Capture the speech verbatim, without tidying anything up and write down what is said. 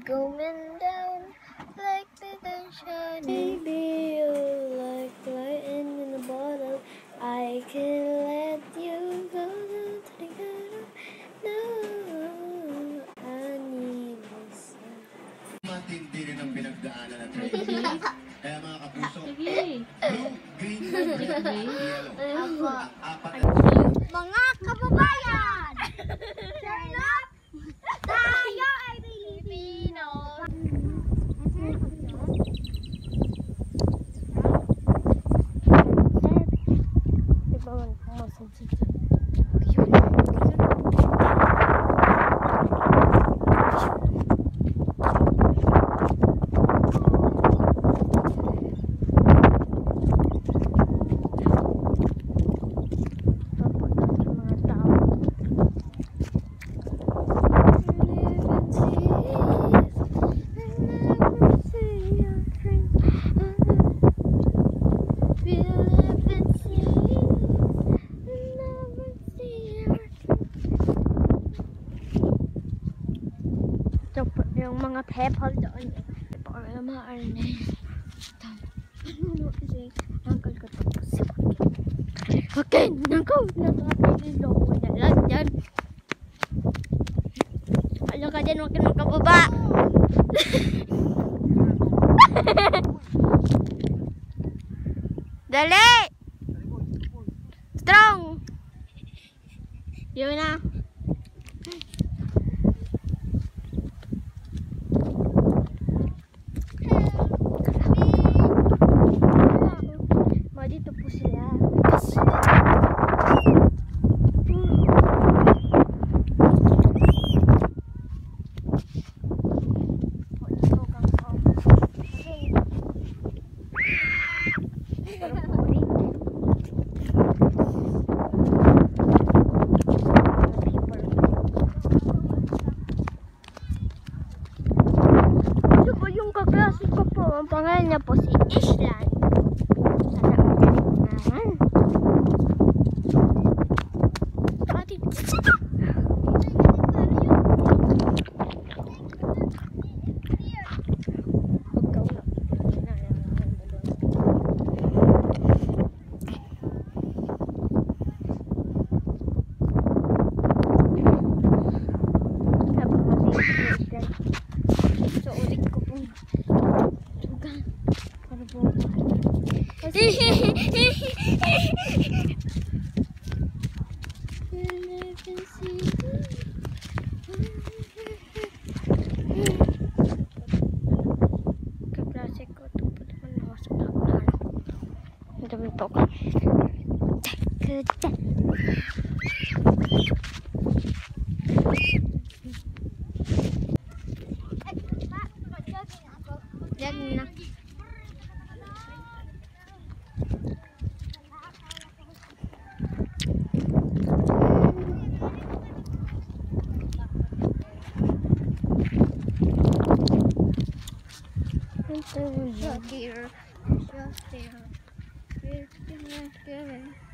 going down like the sunshine. Baby, you're like lightning in a bottle. I can let you go down to the ground. No, I need this. Matindi rin ang pinagdaanan na training. Kaya mga kapuso, blue, green, yellow. Apat na mga kababayan! Charlotte, tayo ay Pilipino! Diba man pumasansin siya? Yung mga people doon, para mga arne. Ano kasi, nangkal ko tapos si Joaquin. Joaquin, nangkal! Nakakililo ko na lang dyan. Alam ka dyan, Joaquin, magkababa! Dali! Strong! Yun na. Dito po sila. Ito po yung kaklase ko po. Ang pangalan niya po si Islan. So ulit ko po. Sugan. Para po. Kaklase ko. Ito po naman nawasok na ako na. Madami po kami. Yan na. Just here, just here, just here.